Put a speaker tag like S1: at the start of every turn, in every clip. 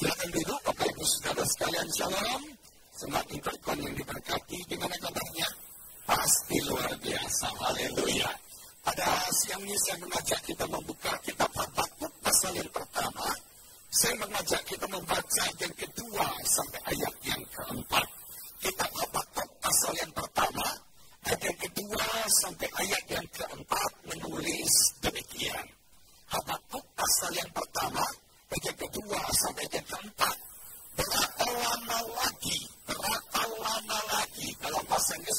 S1: Silakan duduk, Bapak Ibu Saudara sekalian, shalom. Semakin berkon yang diberkati, gimana kabarnya? Pasti luar biasa, haleluya. Pada siang ini saya mengajak kita membuka kitab Habakuk pasal yang pertama. Saya mengajak kita membaca yang kedua sampai ayat yang keempat. Kitab Habakuk pasal yang pertama, ayat yang kedua sampai ayat yang keempat menulis demikian. Habakuk pasal yang pertama, ayat yang kedua sampai ayat yang keempat. Berapa lama lagi, dalam bahasa Inggris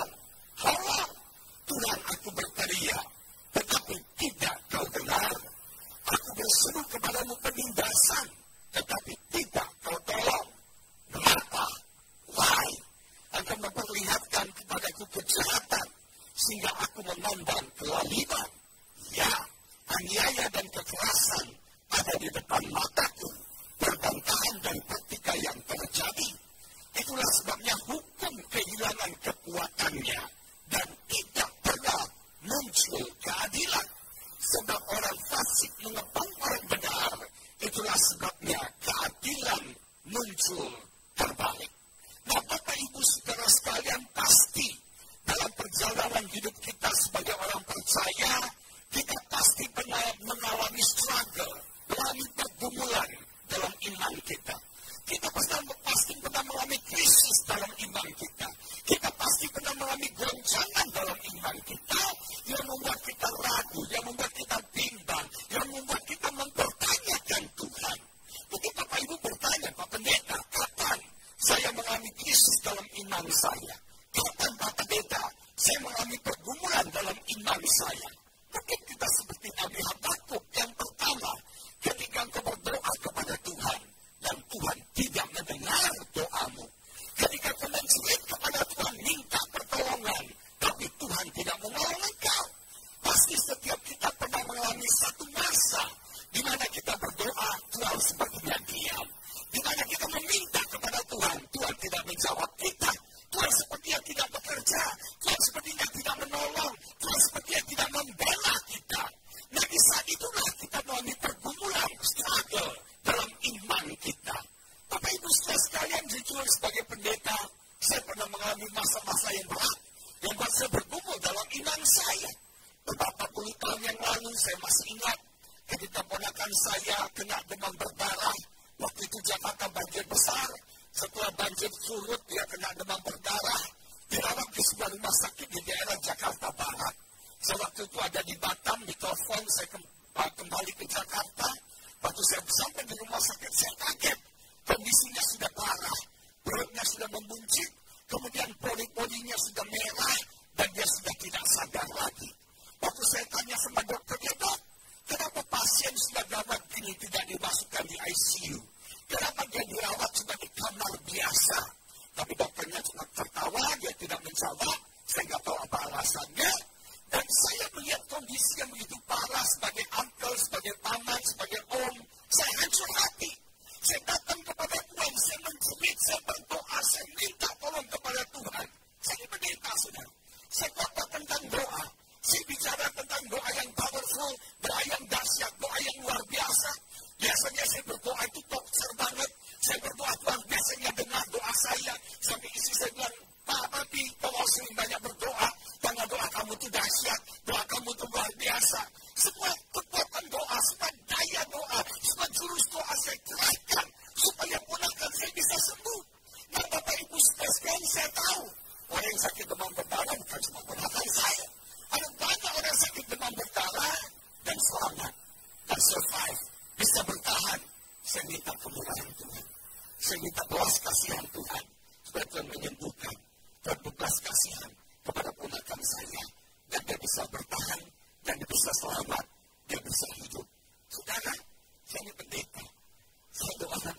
S1: Allah, Tuhan aku berteriak, tetapi tidak kau dengar. Aku berseru kepadamu penindasan, tetapi tidak kau tolong. Mengapa? Why? Engkau memperlihatkan kepadaku kejahatan, sehingga aku memandang kelaliman. Ya, aniaya dan kekerasan ada di depan mataku, perbantahan dan pertikaian terjadi. Itulah sebabnya hukum kehilangan kekuatannya dan tidak pernah muncul keadilan. Sebab orang fasik mengepung orang benar, itulah sebabnya keadilan muncul terbalik. Nah, Bapak Ibu Saudara sekalian, pasti dalam perjalanan hidup kita sebagai orang percaya, kita pasti pernah mengalami struggle, mengalami pergumulan dalam iman kita. Kita pasti pernah mengalami krisis dalam iman kita. Kita pasti pernah mengalami goncangan dalam iman kita yang membuat kita ragu, yang membuat kita bimbang, yang membuat kita mempertanyakan Tuhan. Mungkin Bapak Ibu bertanya, Pak Pendeta, kapan saya mengalami krisis dalam iman saya? Kapan Pak Pendeta saya mengalami pergumulan dalam iman saya? Mungkin kita seperti Nabi Habakuk yang pertama, ketika engkau berdoa kepada Tuhan, dan Tuhan tidak mendengar doamu. Ketika kau menjerit kepada Tuhan, minta pertolongan, tapi Tuhan tidak menolong engkau. Pasti setiap kita pernah mengalami satu masa di mana kita berdoa, Tuhan sepertinya diam. Di mana kita meminta kepada Tuhan, Tuhan tidak menjawab kita. Tuhan sepertinya tidak bekerja. Tuhan sepertinya tidak menolong. Tuhan sepertinya tidak membela kita. Nah, di saat itulah kita mengalami pergumulan, struggle dalam iman kita. Bapak Ibu Saudara sekalian, jujur sebagai pendeta, saya pernah mengalami masa-masa yang berat, yang buat saya bergumul dalam iman saya. Beberapa puluh tahun yang lalu, saya masih ingat ketika ponakan saya kena demam berdarah. Waktu itu Jakarta banjir besar. Setelah banjir surut, dia kena demam berdarah. Dirawat di sebuah rumah sakit di daerah Jakarta Barat. Saya waktu itu ada di Batam, di telepon, saya kembali ke Jakarta. Waktu saya sampai di rumah sakit, saya kaget. Kondisinya sudah parah, perutnya sudah membuncit, kemudian pori-porinya sudah merah, dan dia sudah tidak sadar lagi. Waktu saya tanya sama dokter, ya dok, kenapa pasien sudah gawat ini tidak dimasukkan di ICU? Kenapa dia dirawat cuma di kamar biasa? Tapi dokternya cuma tertawa, dia tidak menjawab, saya nggak tahu apa alasannya. Dan saya melihat kondisi yang begitu parah sebagai uncle, sebagai paman, sebagai om, saya hancur hati. Saya datang kepada Tuhan, saya menjerit, saya berdoa, saya minta tolong kepada Tuhan. Saya pendeta, saudara. Saya khotbah tentang doa. Saya bicara tentang doa yang powerful, doa yang dahsyat, doa yang luar biasa. Biasanya saya berdoa itu tokser banget. Saya berdoa, Tuhan biasanya dengar doa saya. Sampai istri saya bilang, Pak Papi, kalau sering banyak berdoa, karena doa kamu itu dahsyat, doa kamu itu luar biasa. Semua kekuatan doa, semua daya doa, semua jurus doa saya kerahkan supaya ponakan saya bisa sembuh. Nah, Bapak Ibu sekalian, saya tahu orang yang sakit demam berdarah bukan cuma ponakan saya. Ada banyak orang sakit demam berdarah dan selamat dan survive, bisa bertahan. Saya minta kemurahan Tuhan. Saya minta belas kasihan Tuhan supaya Tuhan menyembuhkan. Tuhan belas kasihan kepada ponakan saya, dan dia bisa bertahan, dan dia bisa selamat, dia bisa hidup. Saudara, saya ini pendeta. Saya doakan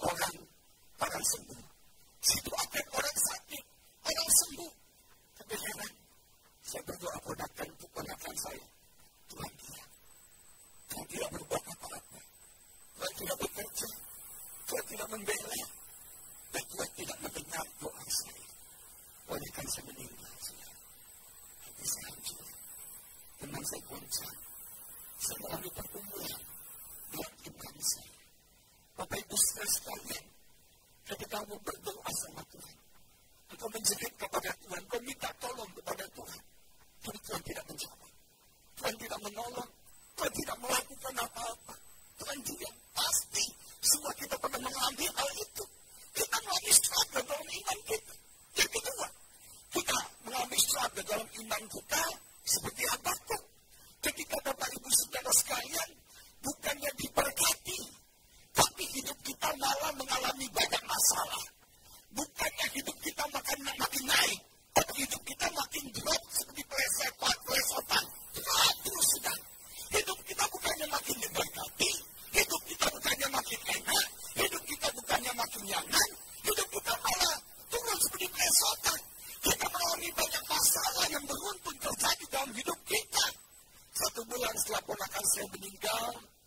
S1: orang sembuh. Saya doakan orang sakit, orang sembuh. Tapi heran, saya berdoa ponakan saya. Tuhan tidak berbuat apa-apa. Tuhan tidak bekerja. Tuhan tidak membela. Dan Tuhan tidak mendengar doa saya. Ponakan saya meninggal. Hati saya hancur. Teman saya goncang. Saya mengalami pergumulan dalam iman saya. Bapak Ibu saudara sekalian, ketika kamu berdoa sama Tuhan, engkau menjerit kepada Tuhan, engkau minta tolong kepada Tuhan, tapi Tuhan tidak menjawab, Tuhan tidak menolong, Tuhan tidak melakukan apa-apa. Tuhan juga pasti semua kita pernah mengalami hal itu. Kita mengalami struggle dalam iman kita. Yang kedua, kita mengalami struggle dalam iman kita seperti Habakuk. Ketika Bapak Ibu Saudara sekalian, bukannya diberkati, tapi hidup kita malah mengalami banyak masalah. Bukannya hidup kita makin naik, tapi hidup kita makin drop seperti pelesetan. Terus sudah. Hidup kita bukannya makin diberkati, hidup kita bukannya makin enak, hidup kita bukannya makin nyaman, hidup kita malah turun seperti pelesetan. Kita mengalami banyak masalah yang beruntun terjadi dalam hidup kita. 1 bulan setelah ponakan saya meninggal,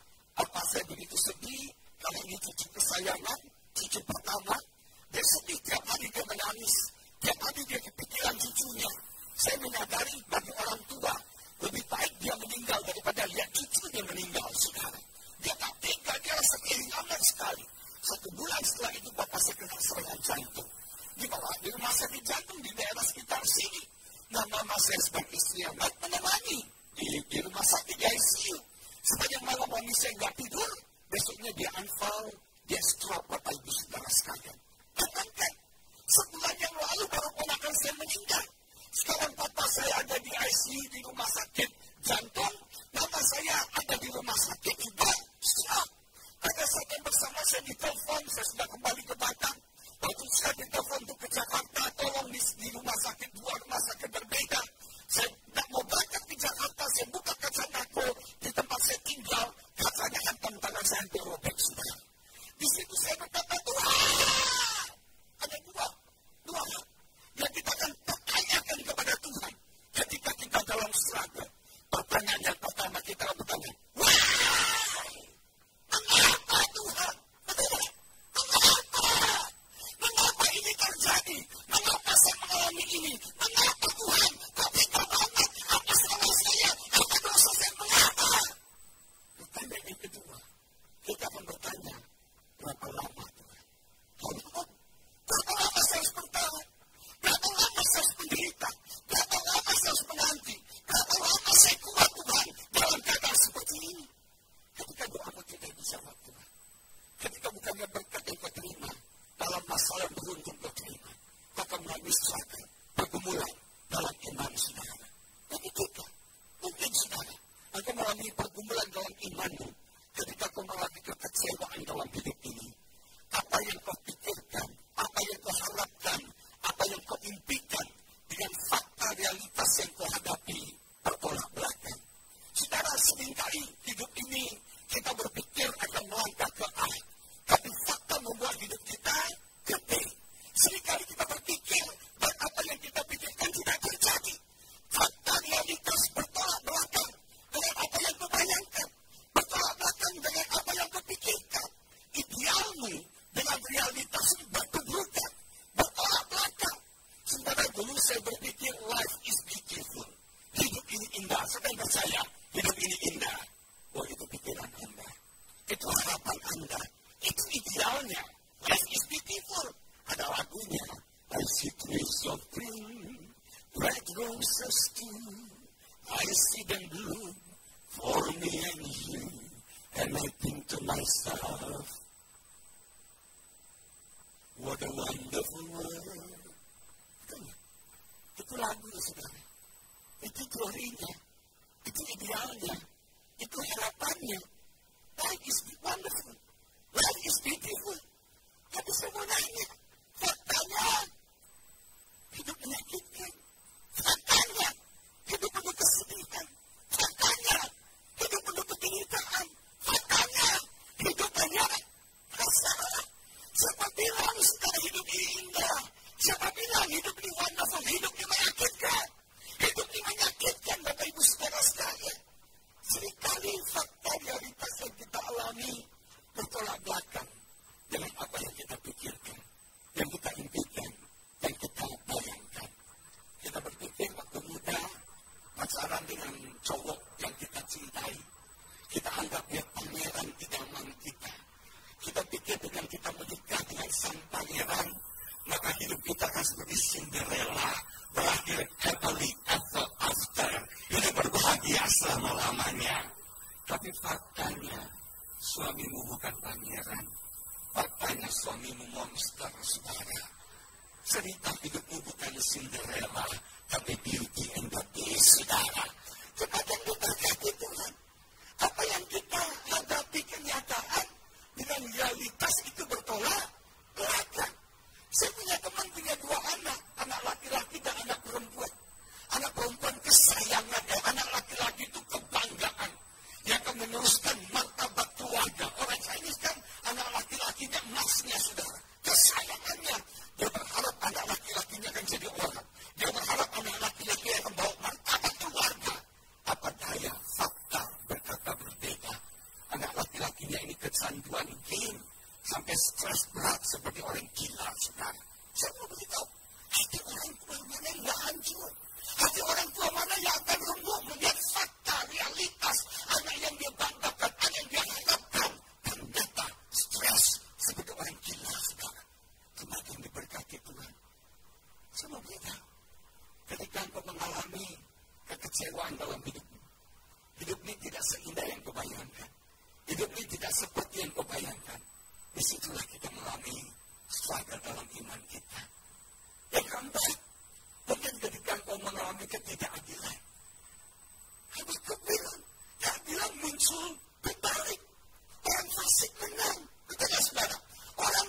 S1: apa saya begitu sedih, karena ini cucu kesayangan, cucu pertama. Dia sedih, tiap hari dia menangis, tiap hari dia kepikiran cucunya. Saya menyadari bagi orang tua, lebih baik dia meninggal daripada lihat cucunya meninggal, saudara. Dia tak tega, dia rasa kehilangan sekali. 1 bulan setelah itu bapak saya kena serangan jantung. Dibawa di rumah sakit jantung di daerah sekitar sini. Nah, mama saya sebagai istri yang baik menemani di rumah sakit di ICU. Sepanjang malam mami saya nggak tidur, besoknya dia anfal, dia stroke, Bapak Ibu Saudara sekalian. Katakan, sebulan yang lalu baru ponakan saya meninggal. Sekarang papa saya ada di ICU di rumah sakit jantung, mama saya ada di rumah sakit juga stroke. Pada saat yang bersama saya ditelepon, saya sudah kembali ke Batam. Waktu saya ditelepon untuk ke Jakarta, tolong di rumah sakit, 2 rumah sakit berbeda. Saya tidak mau berangkat ke Jakarta, saya buka kaca nako di tempat saya tinggal, kacanya hantam tangan saya hampir robek, saudara. Di situ saya berkata, Tuhan, ada dua hal yang kita akan pertanyakan kepada Tuhan ketika kita dalam struggle. Pertanyaan yang pertama kita bertanya, why? Mengapa Tuhan? Mengapa ini terjadi? Mengapa saya mengalami ini? Mengapa Tuhan? Tapi banget, apa salah saya? Apa dosa saya? Mengapa? Pertanyaan yang kedua, kita akan bertanya, berapa lama Tuhan? Berapa lama saya harus bertahan? Berapa lama saya harus menderita? Berapa lama saya harus menanti? Berapa lama saya kuat Tuhan dalam keadaan seperti ini? Ketika doamu tidak dijawab Tuhan, ketika bukannya berkat yang kau terima, dalam masalah yang beruntun kau terima, kau akan mengalami struggle, pergumulan dalam iman saudara. Tapi kita, mungkin saudara, engkau mengalami pergumulan dalam imanmu, ketika kau mengalami kekecewaan dalam hidup ini. Apa yang kau pikirkan, apa yang kau harapkan, apa yang kau impikan, dengan fakta realitas yang kau hadapi, bertolak belakang. Saudara, seringkali hidup ini kita berpikir akan melangkah ke A, tapi fakta membuat hidup kita ke B. Seringkali kita berpikir, dan apa yang kita pikirkan tidak terjadi. Fakta realitas bertolak belakang dengan apa yang kau bayangkan, bertolak belakang dengan apa yang kau pikirkan. Idealmu dengan realitas ini berkeburukan, bertolak belakang. Saudara, dulu saya berpikir life is beautiful. Hidup ini indah. Saya percaya hidup ini indah. Oh, itu pikiran Anda. Itu harapan Anda. Itu idealnya. Life is beautiful. Ada lagunya. I see trees of green, red roses too. I see them bloom for me and you. And I think to myself, what a wonderful world. Itu lagu, saudara. Itu teorinya. Itu idealnya. Itu harapannya. Life is wonderful. Life is beautiful. Tapi saya mau nanya, faktanya hidup menyakitkan. Faktanya hidup penuh kesedihan. Faktanya hidup penuh penderitaan. Faktanya hidup banyak masalah. Siapa bilang setelah hidup ini indah? Siapa bilang hidup ini wonderful? Hidup ini menyakitkan. Hidup ini menyakitkan, Bapak Ibu Saudara sekalian. Seringkali fakta realitas Cinderella berakhir happily ever after. Ini berbahagia selama-lamanya. Tapi faktanya, suamimu bukan pangeran. Faktanya suamimu monster, saudara. Cerita hidupmu bukan Cinderella, tapi Beauty and the Beast, saudara. Kepada yang diberkati Tuhan, apa yang kita hadapi kenyataan dengan realitas itu bertolak belakang. Saya punya teman punya 2 anak laki-laki dan anak perempuan. Anak perempuan kesayangan, anak laki-laki itu kebanggaan yang akan meneruskan martabat keluarga. Orang Chinese kan anak laki-lakinya emasnya, saudara. Kesayangannya. Dia berharap anak laki-lakinya akan jadi orang. Dia berharap anak laki-laki akan bawa martabat keluarga. Apa daya, fakta berkata berbeda. Anak laki-lakinya ini kecanduan game. Sampai stres berat seperti orang gila, saudara. Saya mau beritahu, hati orang tua mana yang gak hancur? Hati orang tua mana yang akan remuk melihat fakta, realitas, anak yang dia banggakan, anak yang dia harapkan. Ternyata stres seperti orang gila, saudara. Semakin diberkati Tuhan. Saya mau beritahu, ketika engkau mengalami kekecewaan dalam hidupmu, hidup ini tidak seindah yang kau bayangkan. Hidup ini tidak seperti yang kau bayangkan. Disitulah kita mengalami struggle dalam iman kita. Yang keempat, mungkin ketika kau mengalami ketidakadilan. Habakuk bilang, keadilan muncul berbalik. Orang fasik menang. Betul ya, saudara? Orang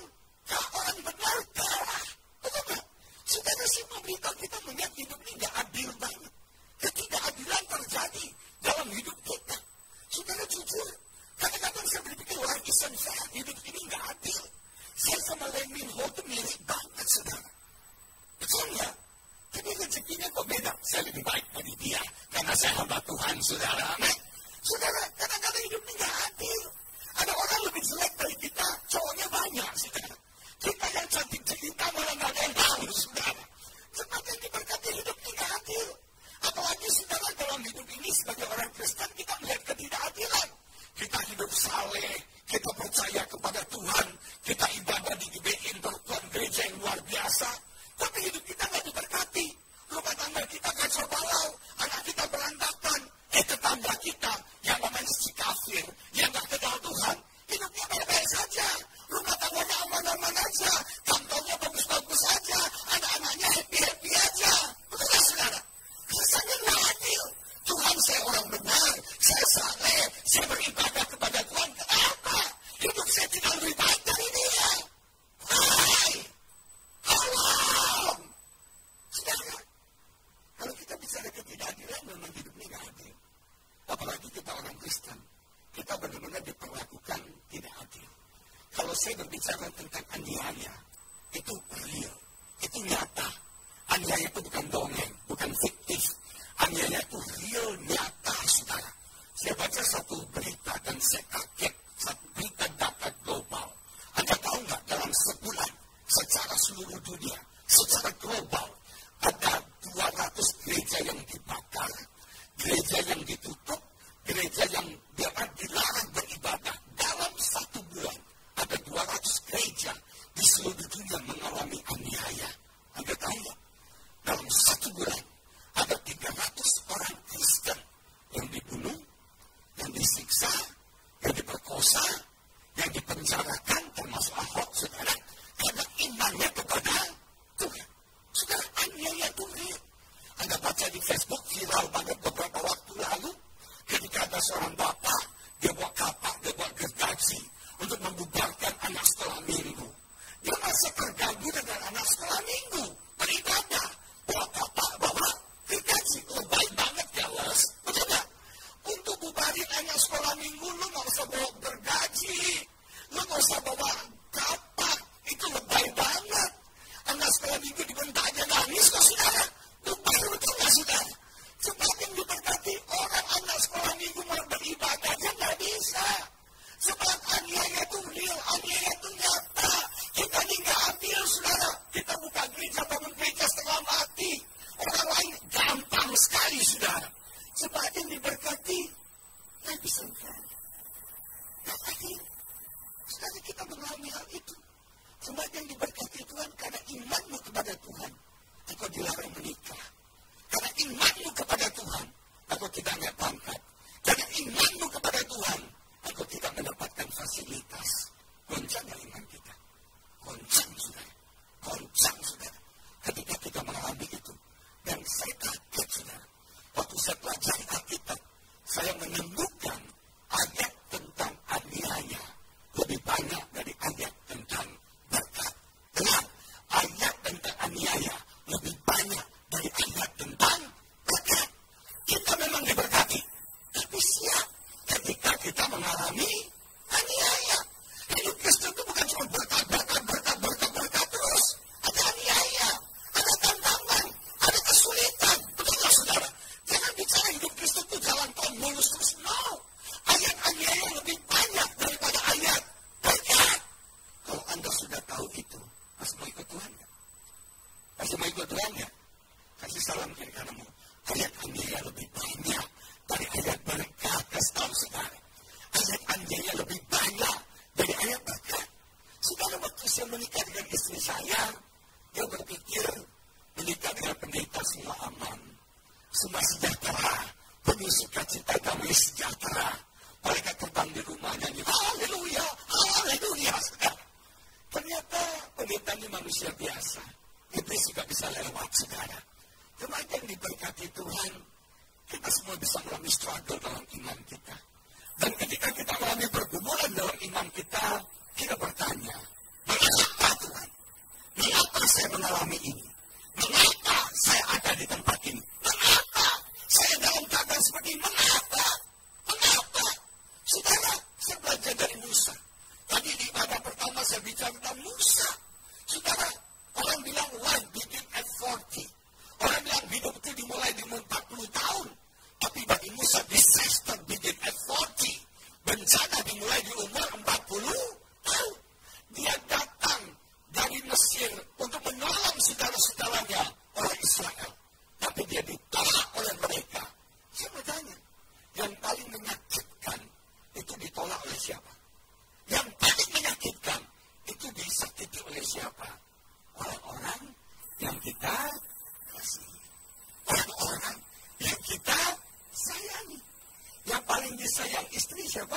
S1: benar kalah. Betul tak? Saudara, saya memberitahu kita melihat hidup ini tidak adil banget. Ketidakadilan terjadi dalam hidup kita. Saudara, jujur, kadang-kadang saya berpikir, wah, isn't fair, hidup ini nggak adil. Saya sama Lee Min Ho itu mirip banget, saudara. Betul nggak? Tapi rezekinya kok beda. Saya lebih baik dari dia, karena saya hamba Tuhan, saudara. Amin. Saudara, kadang-kadang hidup ini nggak adil. Ada orang lebih jelek dari kita, cowoknya banyak, saudara. Kita yang cantik cerita malah nggak ada yang tahu, saudara. Semakin diberkati hidup ini nggak adil. Apalagi, saudara, dalam hidup ini sebagai orang Kristen, kita melihat ketidakadilan. Kita hidup saleh, kita percaya kepada Tuhan, kita ibadah di GBI, Tuhan gereja yang luar biasa, tapi hidup kita nggak diberkati. Rumah tangga kita kacau balau, anak kita berantakan, tetangga kita yang namanya si kafir, yang nggak kenal Tuhan, hidupnya baik-baik saja, rumah tangganya aman-aman aja, kantornya bagus-bagus saja, anak-anaknya happy-happy aja. Betul nggak, saudara? Rasanya nggak adil. Tuhan, saya orang benar, saya saleh, saya beribadah kepada Tuhan. Kenapa? Hidup saya tidak lebih baik dari dia. Hai, halam. Saudara, kalau kita bicara ketidakadilan, memang hidup ini tidak adil. Apalagi kita orang Kristen, kita benar-benar diperlakukan tidak adil. Kalau saya berbicara tentang aniaya, itu real, itu nyata. Aniaya itu bukan dongeng, bukan fiktif. Aniaya itu real, nyata, saudara. Saya baca satu berita dan saya kaget. Satu berita data global. Anda tahu nggak, dalam sebulan, secara seluruh dunia, secara global, ada 200 gereja yang dibakar, gereja yang ditutup, gereja yang dilarang beribadah. Dalam satu bulan, ada 200 gereja di seluruh dunia mengalami aniaya. Anda tahu nggak? Dalam satu bulan, ada 300 orang Kristen yang dibunuh, yang disiksa, yang diperkosa, yang dipenjarakan, termasuk Ahok, saudara, karena imannya kepada Tuhan. Saudara, aniaya itu real. Anda baca di Facebook, viral banget beberapa waktu lalu, ketika ada seorang bapak, dia bawa kapak, dia bawa gergaji, untuk membubarkan anak sekolah minggu. Dia merasa terganggu dengan anak sekolah minggu, beribadah, bawa kapak, bawa gergaji, lebay banget, jelas. Betul gak? Untuk bubarin anak sekolah minggu, lu gak usah bawa gergaji, lu gak usah bawa kapak, itu lebay banget. Anak sekolah minggu dibentak aja nangis kok, saudara. Lebay, betul gak, saudara? Semakin diberkati, orang anak sekolah minggu mau beribadah aja gak bisa. Sebab aniaya itu real, aniaya itu nyata. Kita ini gak adil, saudara. Kita buka gereja Anda sudah tahu itu, masih mau ikut Tuhan nggak? Masih mau ikut Tuhan nggak? Kasih salam kiri kananmu. Ayat Aniaya lebih banyak dari ayat berkat. Kasih tahu saudara. Ayat Aniaya lebih banyak dari ayat berkat. Saudara, waktu saya menikah dengan istri saya, dia berpikir menikah dengan pendeta semua aman, semua sejahtera, penuh sukacita, damai sejahtera. Mereka terbang di rumahnya, haleluya, haleluya. Ternyata pendeta ini manusia biasa. Iblis juga bisa lewat, saudara. Kemarin diberkati Tuhan, kita semua bisa melalui struggle dalam iman kita. Dan ketika kita melalui pergumulan dalam iman kita, kita bertanya, mengapa Tuhan? Mengapa saya mengalami ini? Mengapa saya ada di tempat ini? Mengapa saya dalam keadaan seperti ini? Mengapa? Mengapa? Saudara, saya belajar dari Musa. Tadi di ibadah pertama saya bicara tentang Musa. Saudara, orang bilang life begin at 40. Orang bilang hidup itu dimulai di umur 40 tahun. Tapi bagi Musa, disaster begin at 40. Bencana dimulai di umur 40 tahun. Dia datang dari Mesir untuk menolong saudara-saudaranya orang Israel. Tapi dia ditolak oleh mereka. Saya bertanya, yang paling menyakitkan itu ditolak oleh siapa? Yang paling menyakitkan itu disakiti oleh siapa? Orang-orang yang kita kasih. Orang-orang yang kita sayangi. Yang paling disayang istri siapa?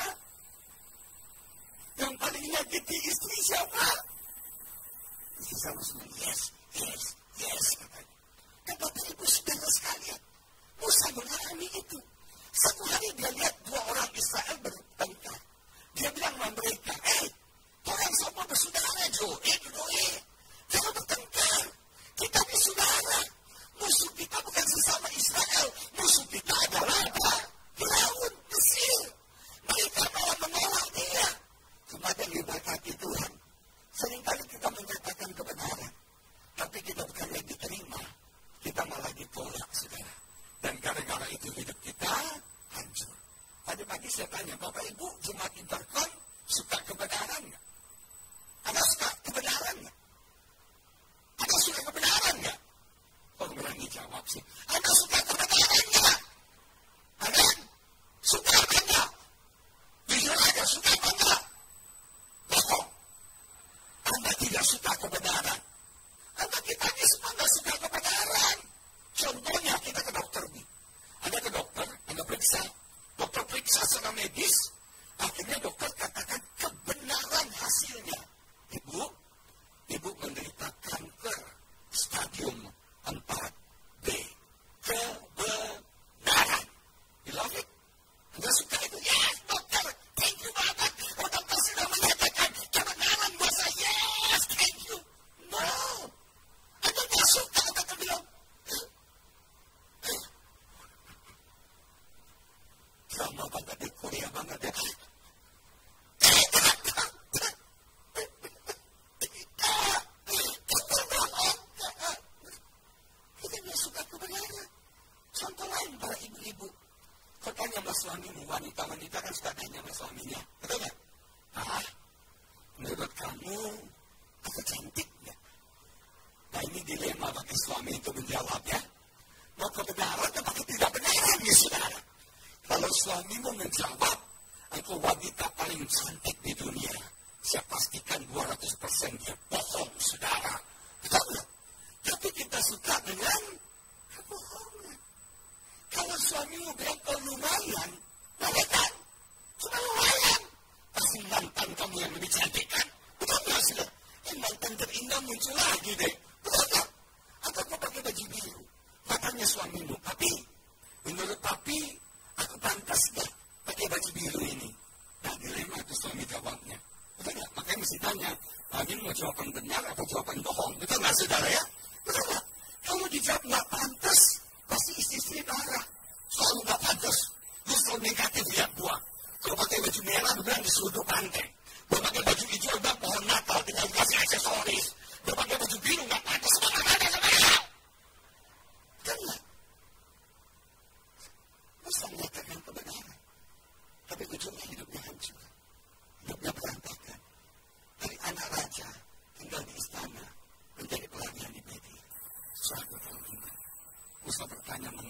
S1: Yang paling menyakiti istri siapa? Istri sama semua, yes, yes, yes, katanya. Dan Bapak Ibu saudara sekalian, Musa mengalami itu. Satu hari dia lihat dua orang Israel bertengkar. Dia bilang sama mereka, orang semua bersaudara, jangan bertengkar. Kita ini saudara. Musuh kita bukan sesama Israel. Musuh kita adalah apa? Firaun, Mesir. Mereka malah menolak dia. Kemudian diberkati Tuhan. Seringkali kita menyatakan kebenaran. Tapi kita bukan yang diterima. Kita malah ditolak, saudara. Dan gara-gara itu hidup kita hancur. Tadi pagi saya tanya, Bapak Ibu, Jumat Intercom suka kebenaran nggak? Anda suka kebenaran nggak? Anda suka kebenaran nggak? Oh, berani jawab sih. Anda suka kebenaran nggak? Anda suka apa nggak? Jujur aja, suka apa nggak? Bohong. Anda tidak suka kebenaran. Anda kita ini semua nggak suka kebenaran. Contohnya, kita ke dokter nih. Anda ke dokter, Anda periksa. Dokter periksa secara medis. Akhirnya dokter katakan kebenaran hasilnya. Ibu menderita kanker stadium 4B. Kebenaran. You love it? Anda suka itu? Yes, dokter. Thank you banget. Oh, dokter sudah menyatakan kebenaran buat saya. Yes, thank you. No. Anda tidak suka. Anda bilang, drama banget di Korea banget ya. Kita tidak suka kebenaran. Contoh lain para ibu-ibu. Kau tanya sama suamimu, wanita-wanita kan suka tanya sama suaminya. Betul nggak? Menurut kamu, aku cantik nggak? Nah, ini dilema bagi suami itu menjawab ya. Mau kebenaran atau tidak benaran ya saudara? Kalau suamimu menjawab, aku wanita paling cantik di dunia, saya pastikan 200% dia bohong, saudara. Betul nggak? Tapi kita suka dengan kebohongan. Kalau suamimu bilang kau lumayan, kan? Cuma lumayan. Pasti mantan kamu yang lebih cantik kan? Betul nggak saudara? Mantan terindah muncul lagi deh. Betul nggak? Atau kau pakai baju biru. Katanya suamimu, tapi menurut papi, aku pantas nggak pakai baju biru ini? Nah, dilema itu suami jawabnya. Betul nggak? Makanya mesti tanya, ini mau jawaban benar atau jawaban bohong? Betul nggak saudara ya? Betul nggak? Kalau dijawab nggak pantas, pasti istri-istri marah. Selalu nggak pantas. Lu selalu negatif lihat gua. Kalau pakai baju merah, bilang disuruh pantai. Kalau pakai baju hijau, bilang pohon Natal tinggal dikasih aksesoris. Kalau pakai baju biru nggak pantas, mana sama ya? Betul nggak? Musa menyatakan kebenaran. Tapi ujungnya hidupnya hancur. Hidupnya berantakan. Dari anak raja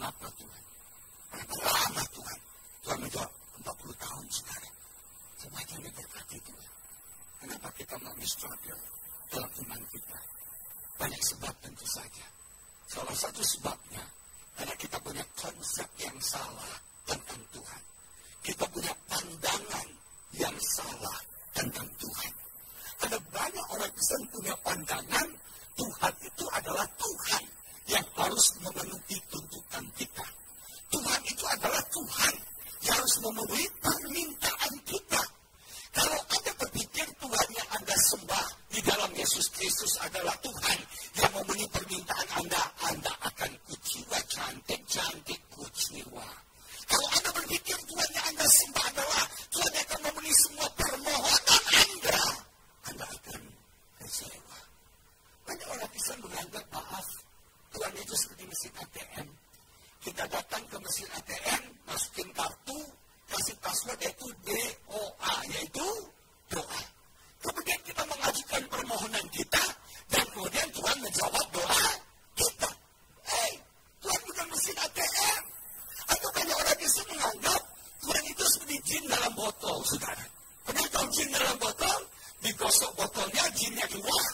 S1: Berapa Tuhan? Berapa lama Tuhan? Tuhan menjawab, 40 tahun saudara. Semakin diberkati Tuhan. Kenapa kita mau struggle dalam iman kita? Banyak sebab tentu saja. Salah satu sebabnya, karena kita punya konsep yang salah tentang Tuhan. Kita punya pandangan yang salah tentang Tuhan. Ada banyak orang Kristen punya pandangan Tuhan itu adalah Tuhan yang harus memenuhi tuntutan kita. Tuhan itu adalah Tuhan yang harus memenuhi permintaan kita. Kalau Anda berpikir Tuhan yang Anda sembah di dalam Yesus Kristus adalah Tuhan yang memenuhi permintaan Anda, Anda akan kuciwa, cantik kuciwa. Kalau Anda berpikir Tuhan yang Anda sembah adalah Tuhan yang akan memenuhi semua permohonan Anda akan kecewa. Banyak orang Kristen menganggap, maaf, Tuhan itu seperti mesin ATM. Kita datang ke mesin ATM, masukin kartu, kasih password yaitu DOA, yaitu doa. Kemudian kita mengajukan permohonan kita, dan kemudian Tuhan menjawab doa kita. Tuhan bukan mesin ATM. Atau banyak orang Kristen menganggap Tuhan itu seperti jin dalam botol, saudara. Pernah tahu jin dalam botol? Digosok botolnya, jinnya keluar.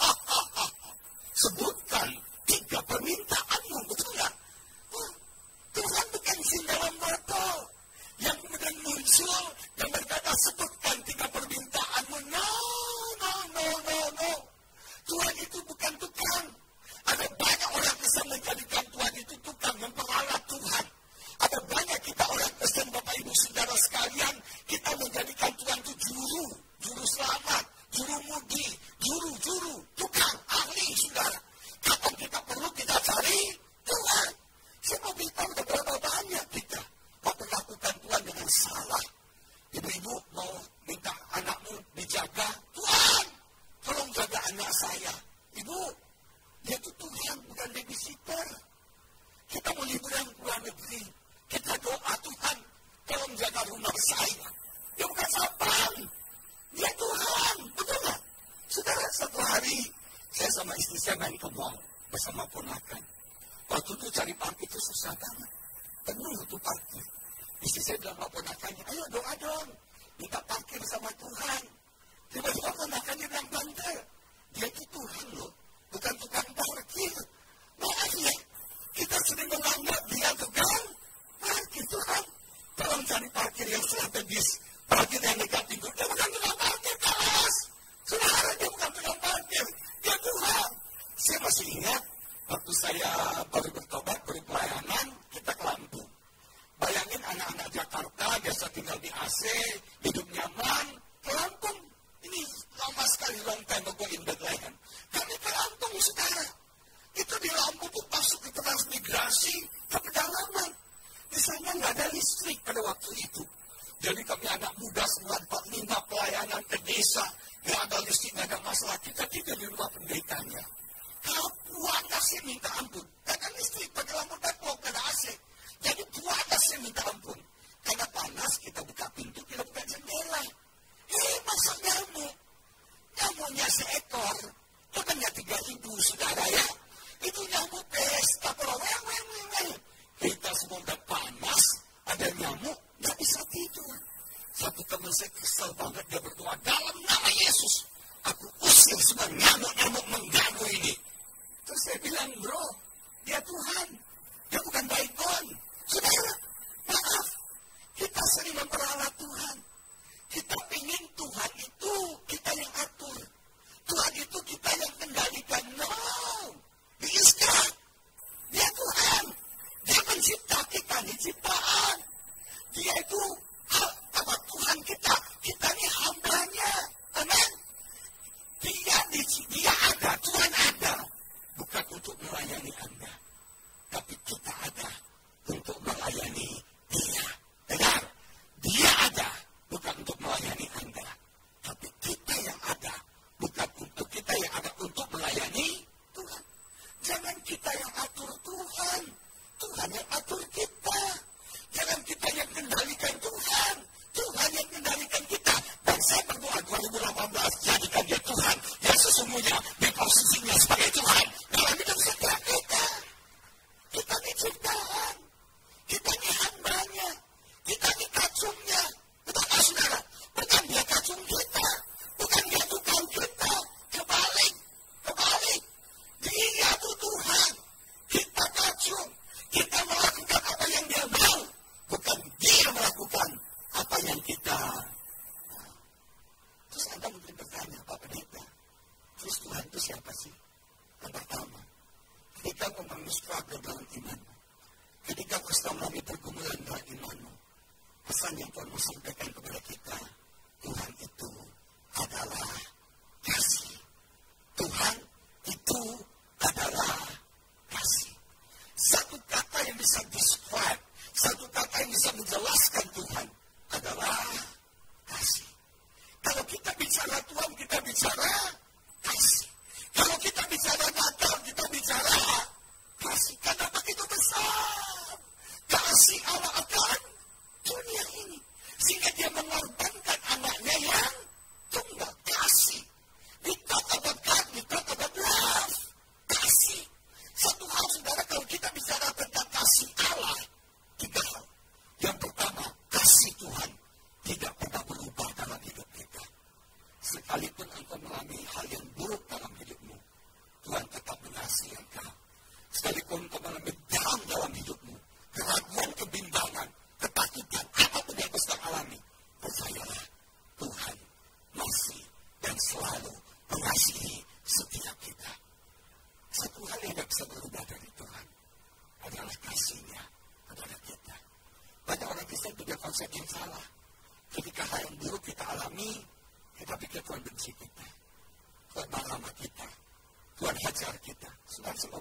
S1: Sebutkan 3 permintaanmu, betul nggak? Tuhan bukan jin dalam botol yang kemudian muncul dan berkata, sebutkan 3 permintaanmu. No. Tuhan itu bukan tukang. Ada banyak orang Kristen menjadikan Tuhan itu tukang, memperalat Tuhan. Ada banyak kita orang Kristen, Bapak Ibu Saudara sekalian, kita menjadikan Tuhan itu juru selamat, juru mudi, juru, tukang, ahli, saudara. Kapan kita perlu kita cari Tuhan? Saya mau beritahu berapa banyak kita memperlakukan Tuhan dengan salah. Ibu-ibu mau minta anakmu dijaga, Tuhan, tolong jaga anak saya. Ibu, dia itu Tuhan, bukan babysitter. Kita mau liburan ke luar negeri, kita doa, Tuhan, tolong jaga rumah saya. Dia bukan satpam, dia Tuhan, betul nggak? Saudara, satu hari saya sama istri saya main ke mall bersama ponakan. Waktu itu cari parkir itu susah banget, penuh itu parkir. Istri saya bilang sama ponakannya, ayo doa dong, minta parkir sama Tuhan. Tiba-tiba ponakannya bilang, Tante, dia itu Tuhan loh, bukan tukang parkir. Maaf ya, kita sering menganggap dia tukang parkir. Tuhan, tolong cari parkir yang strategis, parkir yang dekat tidur. Dia bukan tukang parkir, kelas. Saudara, dia bukan tukang parkir, dia Tuhan. Saya masih ingat, waktu saya baru bertobat, baru pelayanan, kita ke Lampung. Bayangin anak-anak Jakarta, biasa tinggal di AC, hidup nyaman, ke Lampung. Ini lama sekali, long time ago in Bethlehem. Kami ke Lampung, saudara. Itu di Lampung itu masuk ke transmigrasi ke pedalaman. Di sana nggak ada listrik pada waktu itu. Jadi kami anak muda semua 45 pelayanan ke desa, nggak ada listrik, nggak ada masalah. Kita tidur di rumah pendetanya. Kalau puasnya minta ampun, karena listrik pada lampu deadlock, nggak ada AC. Jadi puasnya minta ampun. Karena panas, kita buka pintu, kita buka jendela. Masa nyamuk? Nyamuknya seekor. Itu kan ya 3.000, saudara ya. Itu nyamuk pesta, kalau kita semua udah panas, ada nyamuk, nggak bisa tidur. Satu teman saya kesel banget, dia berdoa, dalam nama Yesus, aku usir semua nyamuk-nyamuk mengganggu ini. Terus saya bilang, bro, dia Tuhan, dia bukan baikon. Saudara, maaf, kita sering memperalat Tuhan. Kita ingin Tuhan itu kita yang atur. Tuhan itu kita yang kendalikan. No, He is God. Dia Tuhan. Dia mencipta kita di ciptaan. Dia itu apa Tuhan kita. Kita ini hambanya. Amen. Dia ada, Tuhan ada. Bukan untuk melayani Anda. Tapi kita ada untuk melayani Dia. Dengar, Dia ada. Bukan untuk melayani Anda. Tapi kita yang ada. Bukan untuk kita yang ada untuk melayani Tuhan. Jangan kita yang atur Tuhan. Tuhan yang atur kita. Jangan kita yang kendalikan Tuhan. Tuhan yang kendalikan kita. Dan saya berdoa 2018 jadikan dia Tuhan yang sesungguhnya di posisinya sebagai Tuhan dalam hidup setiap kita. Kita diciptakan siapa sih? Yang pertama, ketika kau mengalami struggle dalam imanmu, ketika kau sedang mengalami pergumulan dalam imanmu, pesan yang Tuhan mau sampaikan kepada kita, Tuhan itu adalah kasih. Tuhan itu adalah kasih. Satu kata yang bisa describe, satu kata yang bisa menjelaskan Tuhan adalah kasih. Kalau kita bicara Tuhan, kita bicara kasih. Kalau kita bicara Natal, kita bicara kasih. Karena begitu besar kasih Allah akan dunia ini, sehingga dia mengorbankan anaknya yang tunggal. Kasih. We talk about God, we talk about love. Kasih. Satu hal, saudara, kalau kita bicara tentang kasih Allah, tiga hal. Yang pertama, kasih Tuhan tidak pernah berubah dalam hidup kita. Sekalipun engkau mengalami hal yang buruk dalam hidupmu, Tuhan tetap mengasihi engkau. Sekalipun engkau mengalami down dalam hidupmu, keraguan, kebimbangan, ketakutan, apapun yang kau sedang alami, percayalah, Tuhan masih dan selalu mengasihi setiap kita. Satu hal yang tidak bisa berubah dari Tuhan adalah kasih-Nya kepada kita. Banyak orang Kristen punya konsep yang salah. Ketika hal yang buruk kita alami, kita pikir Tuhan benci kita, Tuhan marah sama kita, Tuhan hajar kita. Saudara, saya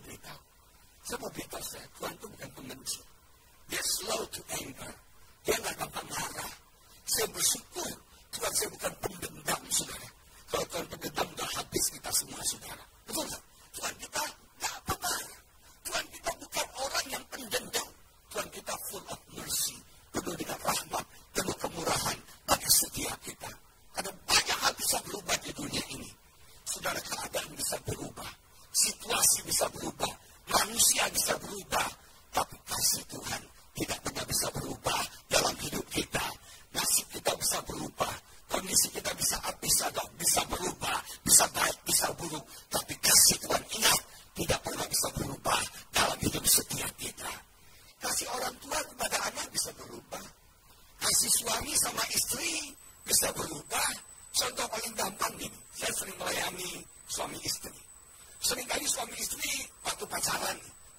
S1: mau beritahu saya, Tuhan itu bukan pembenci. Dia slow to anger. Dia nggak gampang marah. Saya bersyukur Tuhan saya bukan pendendam, saudara. Kalau Tuhan pendendam, udah habis kita semua, saudara. Betul nggak? Tuhan kita nggak pemarah. Tuhan kita bukan orang yang pendendam. Tuhan kita full of mercy, penuh dengan rahmat, penuh kemurahan bagi setiap kita. Ada banyak hal bisa berubah di dunia ini. Saudara, keadaan bisa berubah, situasi bisa berubah, manusia bisa berubah, tapi kasih Tuhan tidak pernah bisa berubah dalam hidup kita. Nasib kita bisa berubah, kondisi kita bisa berubah, bisa baik, bisa buruk, tapi kasih Tuhan ingat tidak pernah bisa berubah dalam hidup setiap kita. Kasih orang tua kepada anak bisa berubah, kasih suami sama istri bisa berubah. Contoh paling gampang gini, saya sering melayani suami istri. Seringkali suami istri waktu pacaran,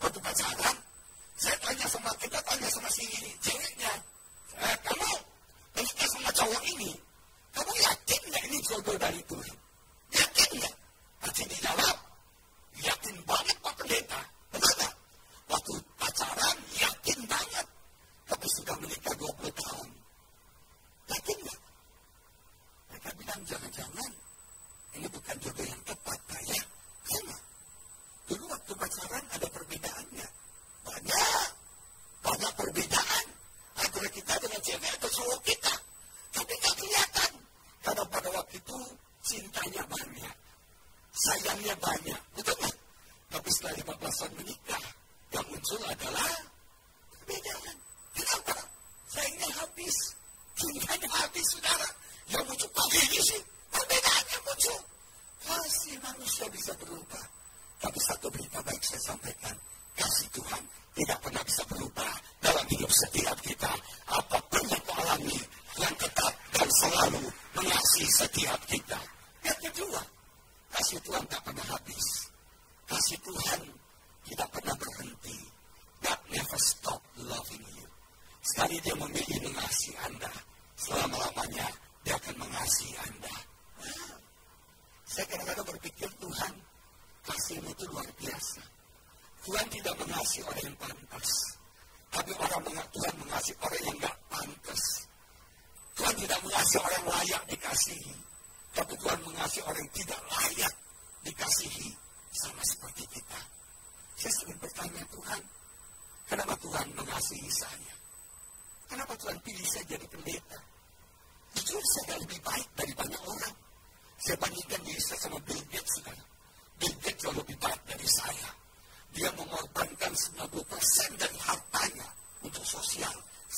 S1: kita tanya sama si ceweknya, kamu menikah sama cowok ini, kamu yakin nggak ini jodoh dari Tuhan? Yakin nggak? Pasti dijawab, yakin banget Pak Pendeta. Benar? Waktu pacaran yakin banget, tapi sudah menikah 20 tahun. Yakin nggak? Mereka bilang, jangan-jangan ini bukan jodoh yang tepat, Pak ya. Sama. Dulu waktu pacaran ada perbedaannya. Banyak perbedaan antara kita dengan cewek atau cowok kita. Tapi nggak kelihatan. Karena pada waktu itu cintanya banyak, sayangnya banyak. Betul nggak? Tapi setelah 15 tahun menikah, yang muncul adalah perbedaan. Kenapa? Sayangnya habis, cintanya habis, saudara. Yang muncul pagi ini sih, perbedaannya muncul. Kasih manusia bisa berubah. Tapi satu berita baik saya sampaikan, kasih Tuhan tidak pernah bisa berubah dalam hidup setiap kita. Apapun yang kau alami, yang tetap dan selalu mengasihi setiap kita. Yang kedua, kasih Tuhan tak pernah habis. Kasih Tuhan tidak pernah berhenti. God never stop loving you. Sekali dia memilih mengasihi Anda, selama-lamanya dia akan mengasihi Anda. Saya kadang-kadang berpikir, Tuhan, kasih-Mu itu luar biasa. Tuhan tidak mengasihi orang yang pantas, tapi Tuhan mengasihi orang yang nggak pantas. Tuhan tidak mengasihi orang yang layak dikasihi, tapi Tuhan mengasihi orang yang tidak layak dikasihi, sama seperti kita. Saya sering bertanya, Tuhan, kenapa Tuhan mengasihi saya? Kenapa Tuhan pilih saya jadi pendeta? Jujur saya lebih baik dari banyak orang. Saya bandingkan diri saya sama Bill Gates, saudara. Bill Gates jauh lebih baik dari saya. Dia mengorbankan 90% dari hartanya untuk sosial.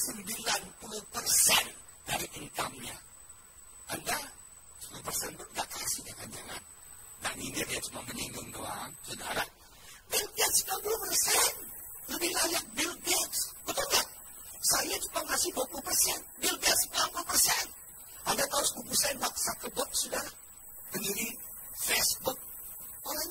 S1: 90% dari income-nya. Anda 10% nggak kasih, jangan-jangan. Dan ini dia cuma menyinggung doang, saudara. Bill Gates 90%. Lebih layak Bill Gates. Betul nggak? Saya cuma ngasih 20%. Bill Gates 90%. Anda tahu sepupu saya Mark Zuckerberg, saudara. Pendiri Facebook. Orang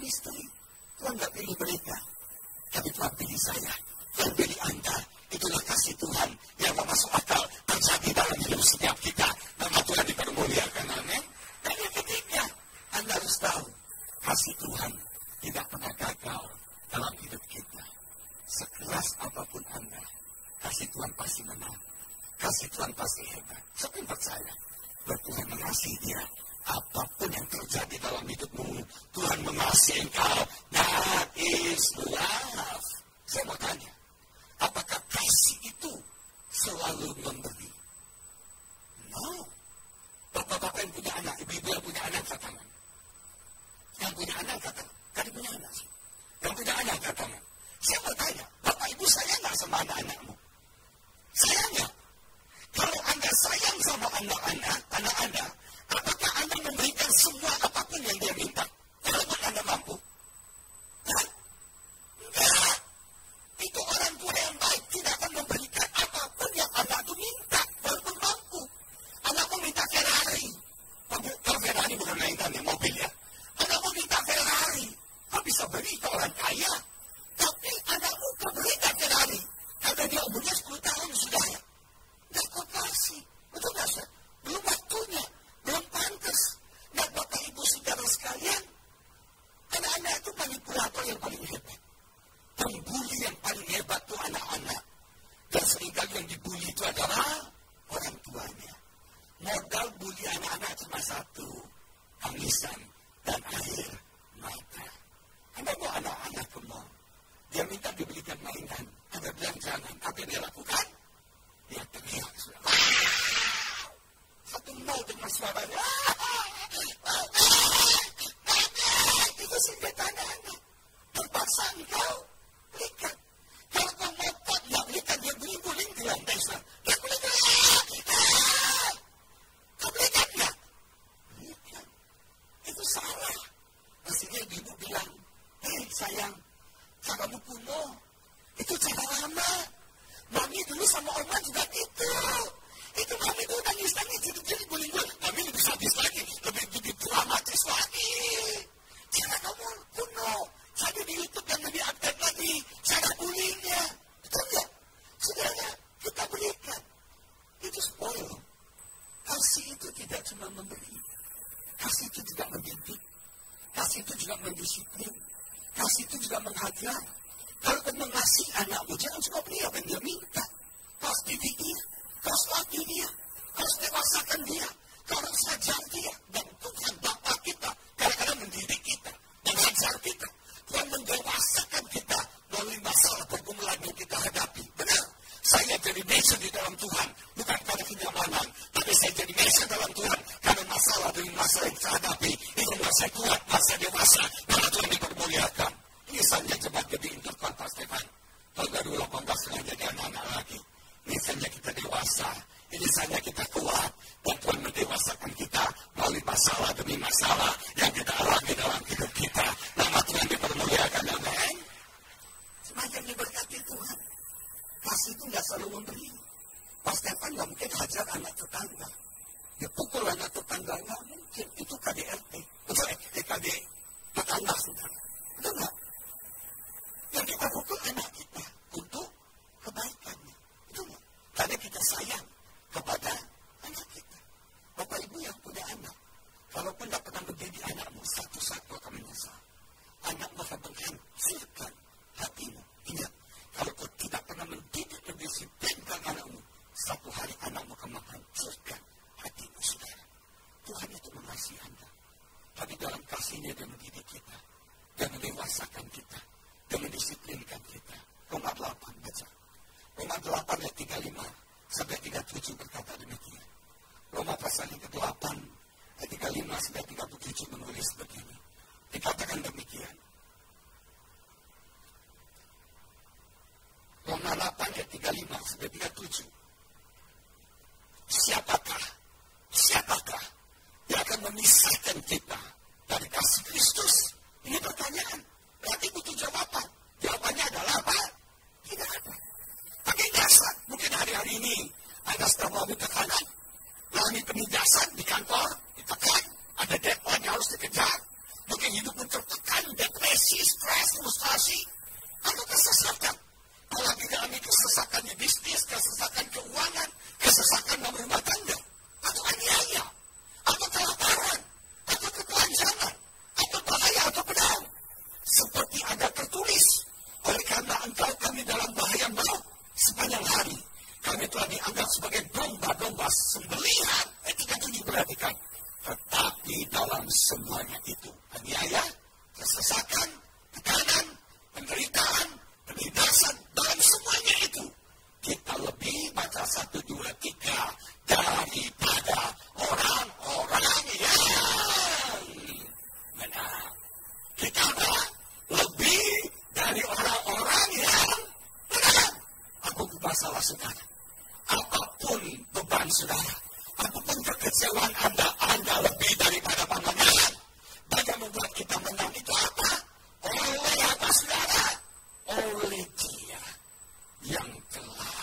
S1: istri. Tuhan nggak pilih mereka. Tapi Tuhan pilih saya. Tuhan pilih Anda. Itulah kasih Tuhan yang masuk akal terjadi dalam hidup setiap kita. Nama Tuhan dipermuliakan. Amin. Dan yang ketiga, Anda harus tahu kasih Tuhan tidak pernah gagal dalam hidup kita. Sekeras apapun Anda, kasih Tuhan pasti menang. Kasih Tuhan pasti hebat. Siapa yang percaya bahwa Tuhan mengasihi dia? Apapun yang terjadi dalam hidupmu, Tuhan mengasihi engkau. That is love. Saya mau tanya, apakah kasih itu selalu memberi? No. Bapak-bapak yang punya anak, ibu-ibu yang punya anak, katakan. Yang punya anak, katakan. Kan punya anak sih. Yang punya anak, katakan. Saya mau tanya, bapak ibu sayang nggak sama anak-anakmu? Sayang nggak? Kalau Anda sayang sama anak-anak Anda, apakah Anda memberikan semua apapun yang dia minta? Walaupun Anda mampu? Hah? Enggak. Itu orang tua yang baik tidak akan memberikan apapun yang anak itu minta, walaupun mampu. Anakmu minta Ferrari. Kalau Ferrari bukan mainan ya, mobil ya. Anakmu minta Ferrari. Kau bisa beri ke orang kaya. Tapi anakmu kau berikan Ferrari. Karena dia umurnya 10 tahun sudah ya. Nggak kau kasih. Betul nggak sih? Belum waktunya. Belum pantas. Nah Bapak Ibu saudara sekalian, anak-anak itu manipulator yang paling hebat. Pembuli yang paling hebat itu anak-anak. Dan seringkali yang dibuli itu adalah orang tuanya. Modal buli anak-anak cuma satu. Tangisan dan air mata. Anda mau anak-anak ke mall. Dia minta dibelikan mainan. Anda bilang jangan. Apa yang dia lakukan? Dia teriak. Satu mall dengan suaranya. Itu senjata anak-anak. Terpaksa engkau belikan. Kalau kau ngotot nggak belikan, dia guling-guling di lantai sana. Dia guling-guling. Kau belikan nggak? Belikan. Itu salah. Pastinya ibu bilang, hei sayang, caramu kuno. Itu cara lama. Mami dulu sama oma juga gitu. Itu mami tuh nangis-nangis jadi guling-guling. Mami lebih sadis lagi, lebih dramatis lagi. Cara kamu kuno. Saya di YouTube yang lebih update lagi. Cara gulingnya. Betul nggak? Saudara, kita berikan. Itu spoil. Kasih itu tidak cuma memberi. Kasih itu juga mendidik. Kasih itu juga mendisiplin. Kasih itu juga menghajar. Kalau kau mengasihi anakmu, jangan cuma beri apa yang dia minta. Kau harus didik dia. Kau harus latih dia. Kau harus dewasakan dia. Kau harus ajar dia. Dan Tuhan Bapa kita kadang-kadang mendidik kita. Mengajar kita. Tuhan mendewasakan kita melalui masalah pergumulan yang kita hadapi. Benar? Saya jadi nation di dalam Tuhan. Bukan karena kenyamanan. Tapi saya jadi nation dalam Tuhan. Karena masalah demi masalah yang saya hadapi. Itu masa kuat, masa dewasa. Maka Tuhan dipermuliakan. Ini saja jemaat gede Intercon Pak Stefan. Tahun 2018 sedang jadi anak-anak lagi. Ini saja kita dewasa. Ini saja kita kuat. Dan Tuhan mendewasakan kita melalui masalah demi masalah yang kita alami dalam hidup kita. Nama Tuhan dipermuliakan. Amin. Semakin diberkati Tuhan. Kasih itu nggak selalu memberi. Pak Stefan nggak mungkin hajar anak tetangga. Dia pukul anak tetangga. Nggak mungkin. Itu KDRT. Betul KD tetangga sudah. Betul nggak? Yang kita pukul anak kita untuk kebaikannya. Itu nggak? Karena kita sayang kepada anak kita. Bapak Ibu yang punya anak, kalaupun tidak pernah mendidik anakmu, satu-satu akan menyesal. Anakmu akan menghancurkan hatimu. Ingat, kalau kau tidak pernah mendidik dan disiplinkan anakmu, satu hari anakmu akan menghancurkan hatimu, saudara. Tuhan itu mengasihi Anda. Tapi dalam kasihnya dia mendidik kita. Dia mendewasakan kita. Dia mendisiplinkan kita. Roma 8, baca. Roma 8 ayat 35 sampai 37 berkata demikian. Roma pasal yang ke-8 ayat 35 sampai 37 menulis begini. Dikatakan demikian. Roma 8 ayat 35 sampai 37. Siapakah yang akan memisahkan kita dari kasih Kristus? Ini pertanyaan. Berarti butuh jawaban. Jawabannya adalah apa? Tidak ada. Pakai jasa. Mungkin hari-hari ini Anda sedang melalui tekanan, melalui penindasan di kantor, ditekan, ada deadline. Apapun kekecewaan Anda lebih daripada pengenalan. Bagaimana membuat kita menang itu apa? Oleh apa, saudara? Oleh Dia yang telah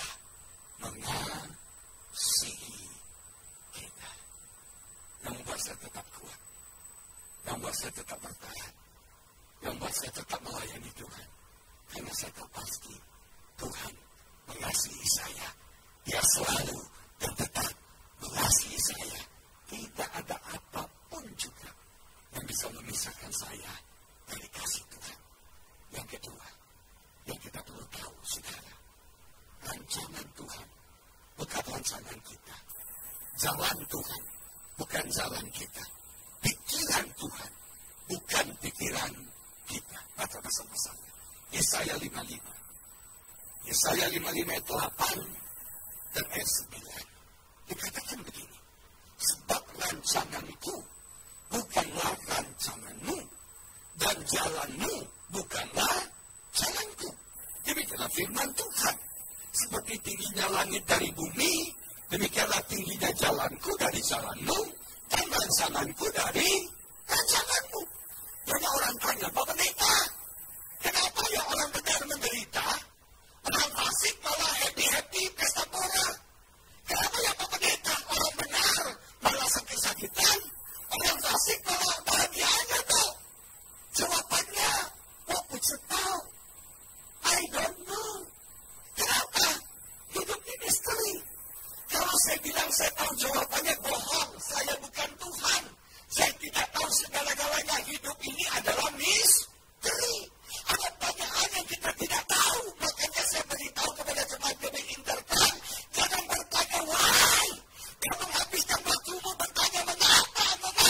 S1: mengasihi kita. Yang membuat saya tetap kuat. Yang membuat saya tetap bertahan. Yang membuat saya tetap melayani Tuhan. Karena saya tahu pasti Tuhan mengasihi saya. Dia selalu dan tetap mengasihi saya. Tidak ada apapun juga yang bisa memisahkan saya dari kasih Tuhan. Yang kedua, yang kita perlu tahu, saudara, rancangan Tuhan bukan rancangan kita. Jalan Tuhan bukan jalan kita. Pikiran Tuhan bukan pikiran kita. Baca bersama-sama. Yesaya 55. Yesaya 55 ayat 8 dan ayat 9. Dikatakan begini. Sebab rancanganku bukanlah rancanganmu, dan jalanmu bukanlah jalanku. Demikianlah firman Tuhan. Seperti tingginya langit dari bumi, demikianlah tingginya jalanku dari jalanmu, dan rancanganku dari rancanganmu. Banyak orang tanya, Pak Pendeta, kenapa ya orang benar menderita, orang fasik malah happy-happy pesta pora? Kenapa ya Pak Pendeta, orang benar malah sakit-sakitan, orang fasik malah bahagia aja tuh? Jawabannya, what would you know? I don't know. Kenapa? Hidup ini misteri. Kalau saya bilang saya tahu jawabannya, bohong. Saya bukan Tuhan. Saya tidak tahu segala-galanya. Hidup ini adalah misteri. Ada banyak hal yang kita tidak tahu. Makanya saya beritahu kepada jemaat GBI Intercom, jangan bertanya why. Kamu menghabiskan waktumu bertanya mengapa.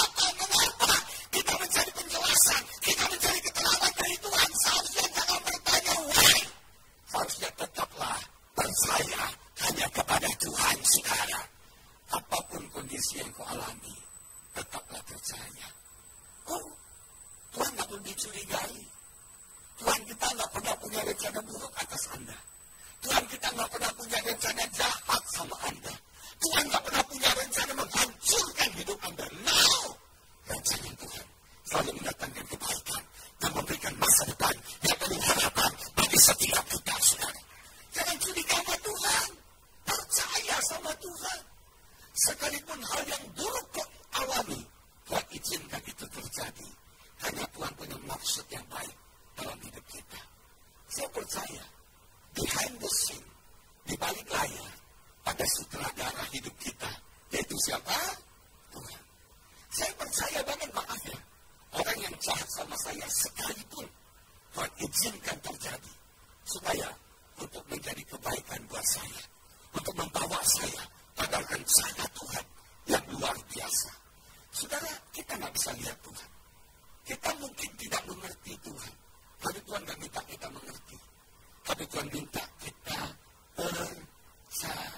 S1: Kita mencari penjelasan. Kita mencari keterangan dari Tuhan. Seharusnya jangan bertanya why. Seharusnya tetaplah percaya hanya kepada Tuhan, saudara. Apapun kondisi yang kau alami, tetaplah percaya. Oh, Tuhan tak perlu dicurigai. Tuhan kita nggak pernah punya rencana buruk atas Anda. Tuhan kita nggak pernah punya rencana jahat sama Anda. Tuhan nggak pernah punya rencana menghancurkan hidup Anda. No! Rencana Tuhan selalu mendatangkan kebaikan dan memberikan masa depan yang penuh harapan bagi setiap kita, saudara. Jangan curiga sama Tuhan. Percaya sama Tuhan. Sekalipun hal yang buruk kau alami, Tuhan izinkan itu terjadi. Hanya Tuhan punya maksud yang baik dalam hidup kita. Saya percaya, behind the scene, di balik layar, ada sutradara hidup kita. Yaitu siapa? Tuhan. Saya percaya banget, maaf ya, orang yang jahat sama saya sekalipun, Tuhan izinkan terjadi. Supaya untuk menjadi kebaikan buat saya. Untuk membawa saya pada rencana Tuhan yang luar biasa. Saudara, kita nggak bisa lihat Tuhan. Kita mungkin tidak mengerti Tuhan. Tapi Tuhan nggak minta kita mengerti. Tapi Tuhan minta kita percaya.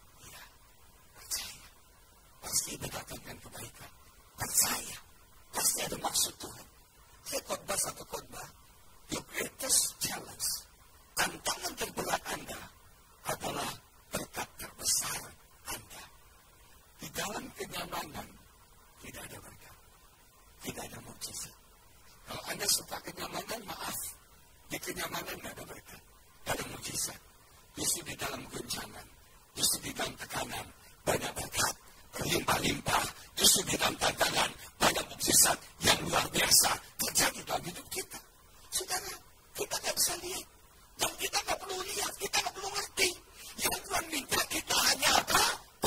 S1: Percaya. Pasti mendatangkan kebaikan. Percaya. Pasti ada maksud Tuhan. Saya khotbah satu khotbah. Your greatest challenge, tantangan terberat Anda adalah berkat terbesar Anda. Di dalam kenyamanan tidak ada berkat. Tidak ada mukjizat. Kalau Anda suka kenyamanan, maaf. Di kenyamanan tidak ada berkat. Tidak ada mukjizat. Justru di dalam guncangan. Justru di dalam tekanan. Banyak berkat. Berlimpah-limpah. Justru di dalam tantangan. Banyak mukjizat yang luar biasa terjadi dalam hidup kita. Saudara, kita tidak bisa lihat. Dan kita tidak perlu lihat. Kita tidak perlu ngerti. Yang Tuhan minta kita hanya apa?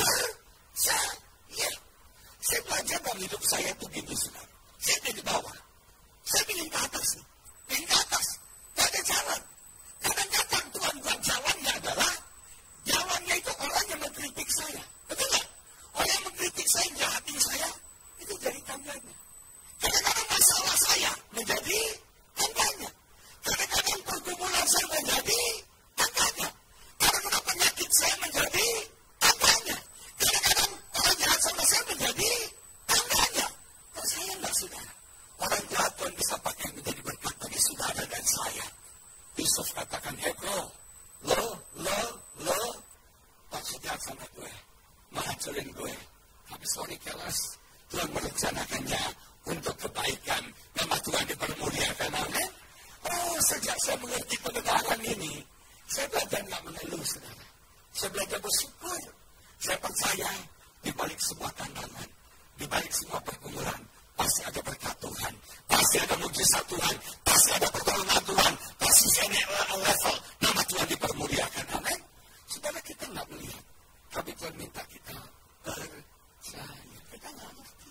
S1: Percaya. Saya belajar dalam hidup saya itu gini, saudara. Saya di bawah. Saya ingin ke atas nih. Ingin ke atas. Tidak ada jalan. Kadang-kadang Tuhan buat jalannya adalah jalannya itu orang yang mengkritik saya. Betul nggak? Orang yang mengkritik saya, jahatin saya, itu jadi tangganya. Kadang-kadang masalah saya menjadi tangganya. Kadang-kadang pergumulan saya menjadi tangganya. Kadang-kadang penyakit saya menjadi tangganya. Kadang-kadang orang jahat sama saya menjadi tangganya. Kalau saya enggak, saudara. Orang jahat Tuhan bisa pakai menjadi berkat bagi saudara dan saya. Yusuf katakan, hey bro, lo, Pak jahat sama gue, menghancurin gue. Tapi sorry kelas, Tuhan merencanakannya untuk kebaikan. Nama Tuhan dipermuliakan. Amin. Oh, sejak saya mengerti kebenaran ini, saya belajar nggak mengeluh, saudara. Saya belajar bersyukur. Saya percaya di balik sebuah tantangan, di balik sebuah pergumulan, pasti ada berkat Tuhan, pasti ada mujizat Tuhan, pasti ada pertolongan Tuhan, pasti saya level nama Tuhan dipermuliakan. Amin. Saudara, kita nggak melihat, tapi Tuhan minta kita percaya. Kita nggak ngerti.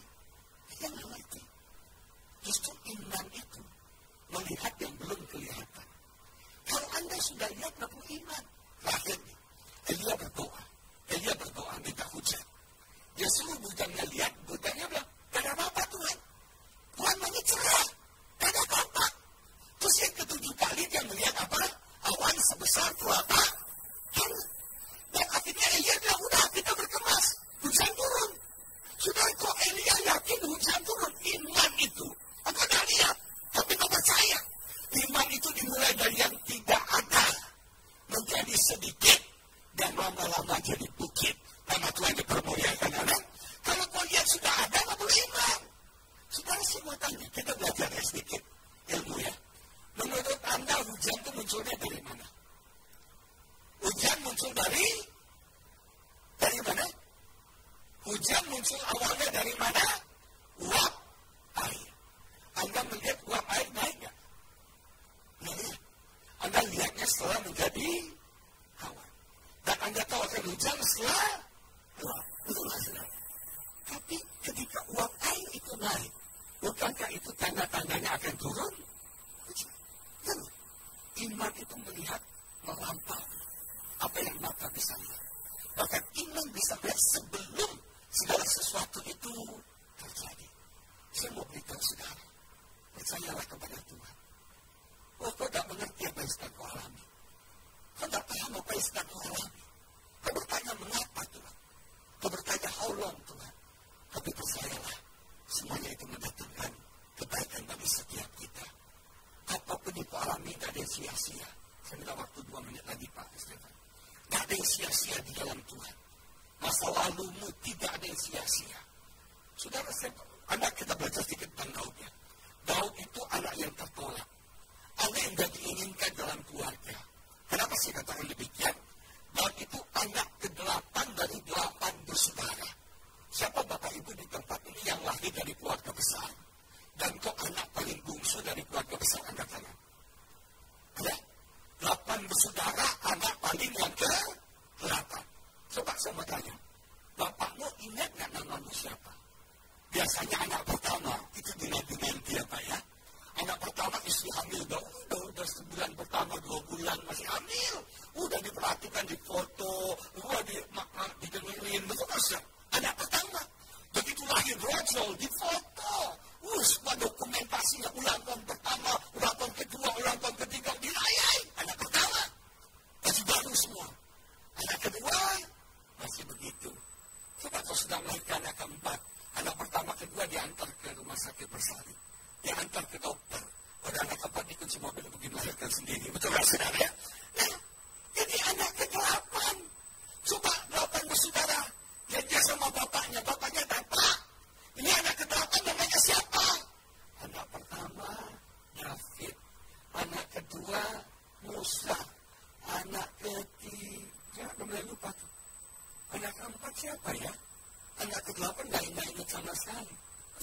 S1: Justru iman itu melihat yang belum kelihatan. Kalau Anda sudah lihat, baru iman. Terakhir nih, Elia berdoa minta hujan. Dia suruh hujannya lihat, hujannya bilang, "Gak ada apa-apa Tuhan. Tuhan banyak cerah, gak ada apa-apa." Terus yang ketujuh kali dia melihat apa? Awan sebesar telapak tangan. Dan akhirnya Elia bilang, "Udah, kita berkemas, hujan turun." Sudah, kok Elia yakin hujan turun? Iman itu. Aku tidak lihat, tapi kau percaya. Iman itu dimulai dari yang tidak ada, menjadi sedikit, dan lama-lama jadi bukit. Nama Tuhan dipermuliakan. Kalau kau lihat sudah ada, tak boleh iman. Saudara, semua tanya, kita belajar sedikit ilmu ya. Menurut Anda hujan itu munculnya dari mana? Hujan muncul dari mana? Hujan muncul awalnya dari mana? Uap air. Anda melihat uap air naik nggak? Naik. Anda lihatnya setelah menjadi awan. Dan Anda tahu akan hujan setelah uap. Betul nggak? Tapi ketika uap air itu naik, bukankah itu tanda-tandanya akan turun? Hujan. Iman itu melihat melampaui apa yang mata bisa lihat. Bahkan iman bisa melihat sebelum segala sesuatu itu terjadi. Saya mau beritahu saudara, percayalah kepada Tuhan. Oh, kau tak mengerti apa yang sedang kau alami. Kau tak paham apa yang sedang kau alami. Kau bertanya mengapa Tuhan. Kau bertanya how long Tuhan. Tapi percayalah, semuanya itu mendatangkan kebaikan bagi setiap kita. Apapun yang kau alami tak ada yang sia-sia. Saya minta waktu 2 menit lagi Pak Stefan. Tak ada yang sia-sia di dalam Tuhan. Masa lalumu tidak ada yang sia-sia. Saudara, anak kita belajar sedikit tentang Daud ya. Daud itu anak yang tertolak. Anak yang tidak diinginkan dalam keluarga. Kenapa saya katakan demikian? Daud itu anak ke-8 dari 8 bersaudara. Siapa bapak ibu di tempat ini yang lahir dari keluarga besar? Dan kok anak paling bungsu dari keluarga besar? Angkat tangan. Ada? 8 bersaudara, anak paling yang ke-8. Coba saya mau tanya, bapakmu ingat nggak namamu siapa? Biasanya anak pertama, itu dinanti ya Pak ya. Anak pertama istri hamil, udah sebulan pertama, 2 bulan masih hamil. Udah diperhatikan di foto, udah didengerin, betul kan? Anak pertama, begitu lahir brojol, di foto. Semua dokumentasinya, ulang tahun pertama, ulang tahun kedua, ulang tahun ketiga, dirayain. Anak pertama, masih baru semua. Anak kedua, masih begitu. Coba kau sudah melahirkan anak keempat, anak pertama, kedua diantar ke rumah sakit bersalin, diantar ke dokter. Pada anak keempat ikut semua mobil pergi melahirkan sendiri. Betul kan saudara ya? Nah, jadi anak ke-8. Coba 8 bersaudara, dia sama bapaknya Bapak. Ini anak ke-8 namanya siapa? Anak pertama David, anak kedua Musa, anak ketiga, mulai lupa tuh. Anak keempat siapa ya? Anak ke-8 gak ingat sama sekali.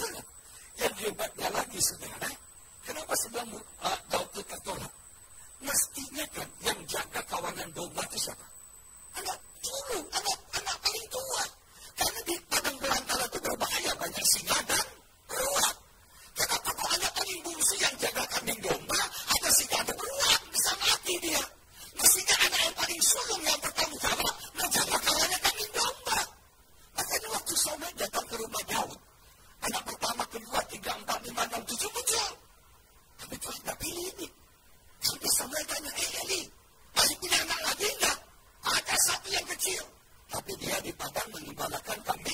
S1: Yang hebatnya lagi saudara, kenapa sebelum Daud itu tertolak? Mestinya kan yang jaga kawanan domba itu siapa? Anak sulung, anak paling tua. Karena di padang belantara itu berbahaya, banyak singa dan beruang. Kenapa kok anak paling bungsu yang jaga kambing domba, ada singa dan beruang, bisa mati dia. Mestinya anak yang paling sulung yang bertanggung jawab menjaga kawanan kambing domba. Makanya waktu Samuel datang ke rumah Daud, anak pertama, kedua, 3, 4, 5, 6, 7 muncul. Tapi Tuhan tidak pilih ini. Sampai Samuel tanya, Eli, masih punya anak lagi enggak? Ada satu yang kecil. Tapi dia di padang mengembalakan kambing.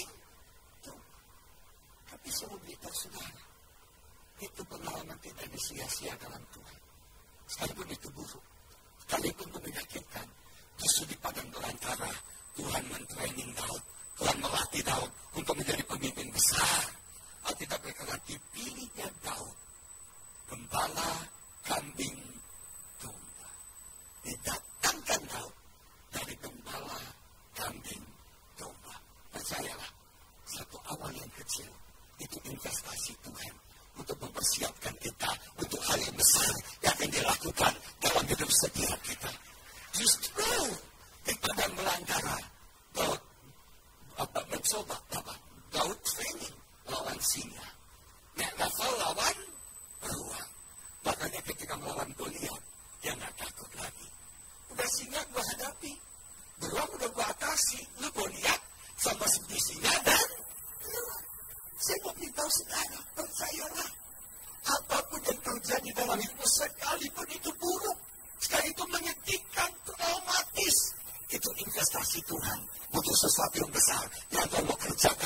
S1: Tapi saya mau beritahu saudara, itu pengalaman tidak disia-sia dalam Tuhan. Sekalipun itu buruk, sekalipun itu menyakitkan, justru di padang belantara, Tuhan mentraining Daud, Tuhan melatih Daud untuk menjadi pemimpin besar. Alkitab berkata dipilihnya Daud, gembala kambing domba. Didatangkan Daud dari gembala kambing domba. Percayalah, satu awal yang kecil itu investasi Tuhan untuk mempersiapkan kita untuk hal yang besar yang akan dilakukan dalam hidup setiap kita. Justru di padang belantara, Daud mencoba Daud training lawan singa. Level lawan beruang. Makanya ketika melawan Goliat, dia nggak takut lagi. Udah singa gue hadapi, beruang udah gue atasi, lu Goliat sama seperti singa dan beruang. Saya mau beritahu saudara, percayalah, apapun yang terjadi dalam hidup sekalipun itu buruk, sekali itu menyedihkan, traumatis, itu investasi Tuhan untuk sesuatu yang besar yang Tuhan mau kerjakan